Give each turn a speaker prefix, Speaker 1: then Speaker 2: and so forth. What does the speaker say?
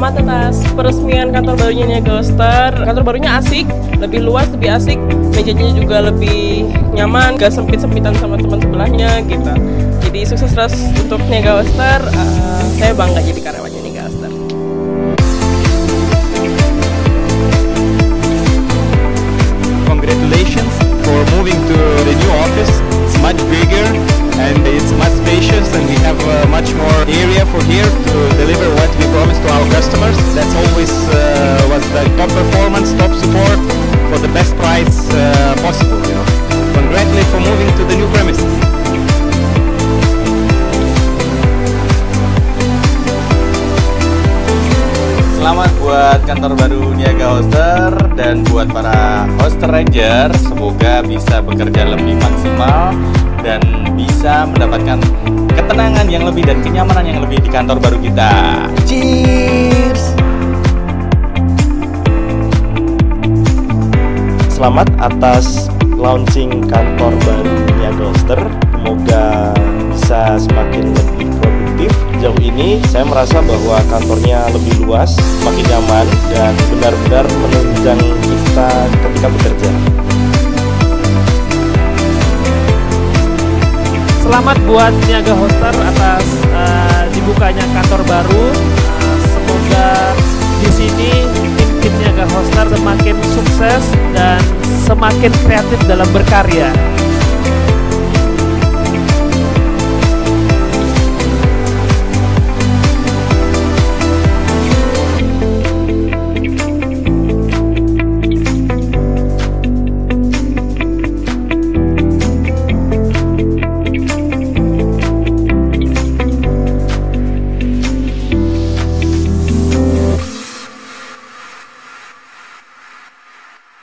Speaker 1: Selamat atas peresmian kantor barunya Niagahoster. Kantor barunya asik, lebih luas, lebih asik. Mejanya juga lebih nyaman, gak sempit-sempitan sama teman sebelahnya gitu. Jadi sukses terus untuk Niagahoster. Saya bangga jadi karyawannya Niagahoster.
Speaker 2: Congratulations for moving to the new office. It's much bigger and it's much spacious, and we have much more area for here to deliver what we promised to our customers. That's always was the top performance, top support for the best price possible. You know, congratulations for moving to the new premises.
Speaker 3: Selamat buat kantor baru Niagahoster dan buat para hoster ranger, semoga bisa bekerja lebih maksimal dan bisa mendapatkan ketenangan yang lebih dan kenyamanan yang lebih di kantor baru kita. Cheers!
Speaker 4: Selamat atas launching kantor baru Niagahoster. Semoga bisa semakin lebih produktif. Sejauh ini saya merasa bahwa kantornya lebih luas, semakin nyaman, dan benar-benar menunjang kita ketika bekerja.
Speaker 5: Selamat buat Niagahoster atas dibukanya kantor baru. Semoga di sini tim Niagahoster semakin sukses dan semakin kreatif dalam berkarya.